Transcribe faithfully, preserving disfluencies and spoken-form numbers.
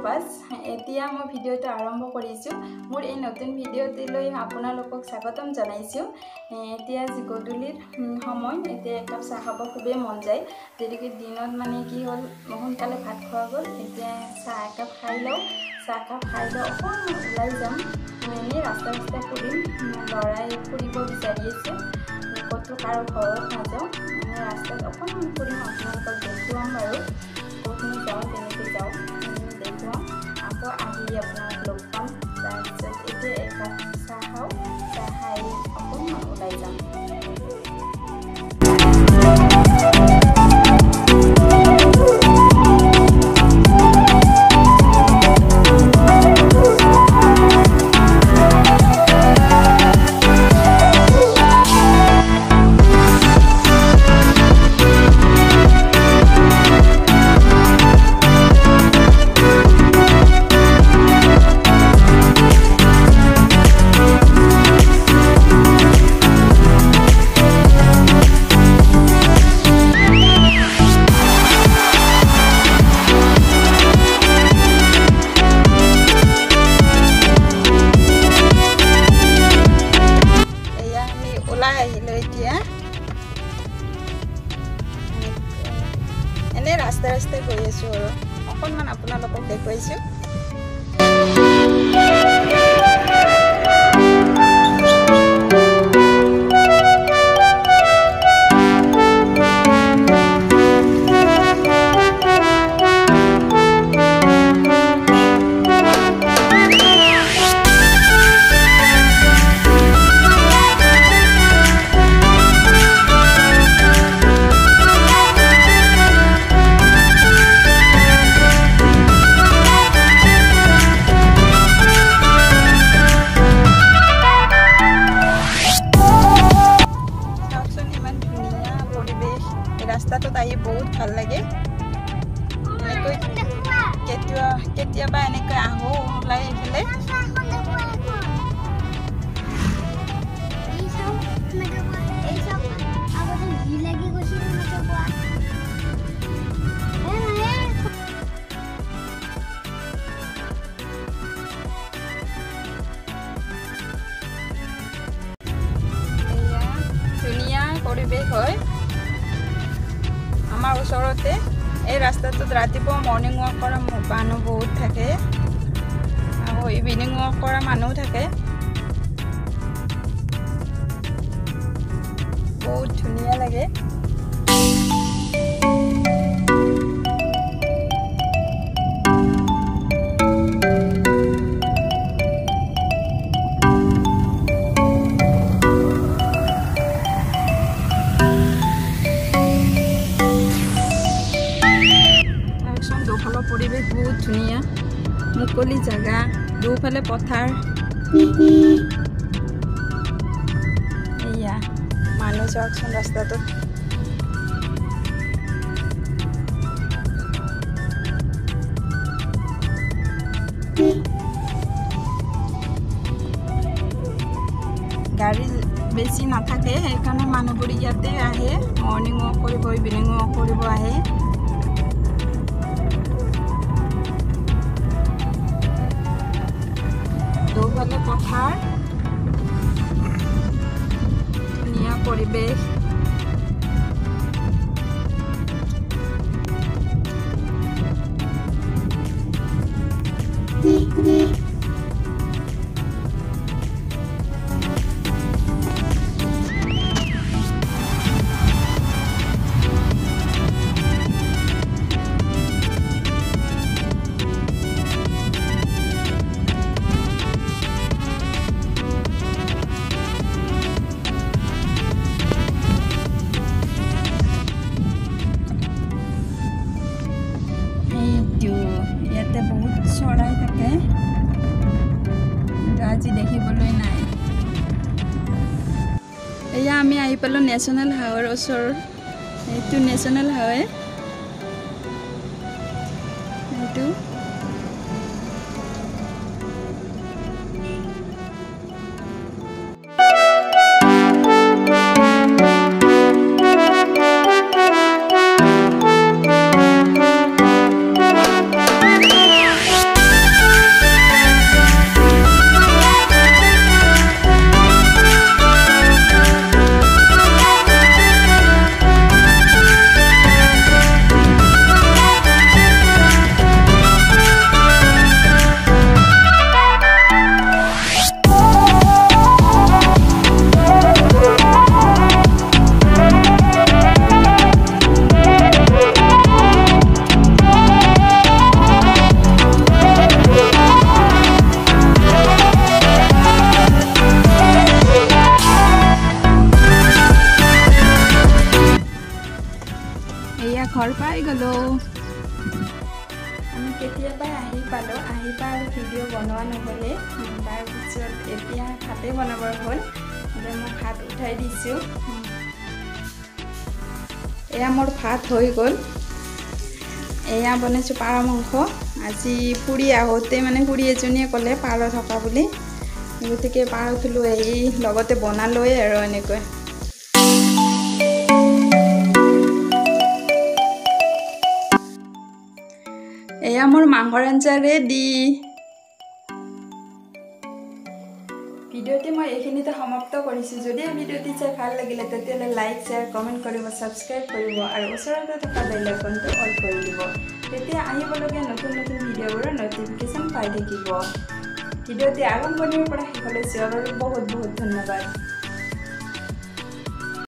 বাস এতিয়া মই ভিডিওটো আৰম্ভ কৰিছো মোৰ এই নতুন ভিডিওটিলৈ আপোনালোকক স্বাগতম জনাইছো এতিয়া যি গধূলিৰ সময় এতিয়া এক কাপ চাহ খাব খুবেই মন যায় যেনেকৈ দিনত মানে কি হ'ল সোনকালে ভাত খোৱা গ'ল এতিয়া চাহ একাপ খাই লওঁ চাহ কাপ খাই লওঁ অকণমান ওলাই যাম এনে ৰাস্তা ৰাস্তা ফুৰিম লৰাই ফুৰিব বিচাৰি আছে ক'তো কাৰো ঘৰত নাযাওঁ মানে ৰাস্তাত অকণমান ফুৰিম আপোনালোকক দেখুৱাম বাৰু ক'তনো যাওঁ কেনেকৈ যাওঁ দেখুৱাম আকৌ আহি আপোনাক লগ পাম তাৰপিছত এতিয়া একাপ চাহ খাওঁ চাহ খাই অকণমান ওলাই যাম এনে ৰাস্তা ৰাস্তাই গৈ আছো আৰু অকণমান আপোনালোকক দেখুৱাইছো ৰাস্তাটোত আহি বহুত ভাল লাগে এনেকৈ কেতিয়া কেতিয়াবা এনেকৈ আহোঁ ওলাই এইফালে ধুনীয়া পৰিৱেশ হয় আমাৰ ওচৰতে এই ৰাস্তাটোত ৰাতিপুৱা মৰ্নিং ৱাক কৰা মানুহ বহুত থাকে আৰু ইভিনিং ৱাক কৰা মানুহ থাকে বহুত ধুনীয়া লাগে পৰিৱেশ বহুত ধুনীয়া মুকলি জাগা দুফালে পথাৰ এয়া মানুহ চাওকচোন ৰাস্তাটোত গাড়ী বেছি নাথাকে সেইকাৰণে মানুহবোৰ ইয়াতে আহে মৰ্নিং ৱাক কৰিব ইভিনিং ৱাক কৰিব আহে দুফালে পথাৰ ধুনীয়া পৰিৱেশ বহুত চৰাই থাকে আজি দেখিবলৈ নাই এয়া আমি আহি পালোঁ নেশ্যনেল হাইৱেৰ ওচৰ এইটো নেশ্যনেল হাইৱে এইটো হেল্ল' আমি কেতিয়াবাই আহি পালোঁ আহি পাই আৰু ভিডিঅ' বনোৱা নহ'লে তাৰপিছত এতিয়া ভাতে বনাবৰ হ'ল এতিয়া মই ভাত উঠাই দিছোঁ এয়া মোৰ ভাত হৈ গ'ল এয়া বনাইছোঁ পাৰ মাংস আজি ফুৰি আহোঁতে মানে খুৰী এজনীয়ে ক'লে পাৰ থকা বুলি গতিকে পাৰ উঠিলোঁ এই লগতে বনালোৱে আৰু এনেকৈ এয়া মোৰ মাংসৰ আঞ্জা ৰেডি ভিডিঅ'টি মই এইখিনিতে সমাপ্ত কৰিছোঁ যদি ভিডিঅ'টি চাই ভাল লাগিলে তেতিয়াহ'লে লাইক শ্বেয়াৰ কমেণ্ট কৰিব ছাবস্ক্ৰাইব কৰিব আৰু ওচৰতে থকা বেল আইকনটো অন কৰি দিব তেতিয়া আহিবলগীয়া নতুন নতুন ভিডিঅ'বোৰৰ ন'টিফিকেশ্যন পাই থাকিব ভিডিঅ'টি আৰম্ভণিৰ পৰা শেষলৈ চোৱাৰ বাবে বহুত বহুত ধন্যবাদ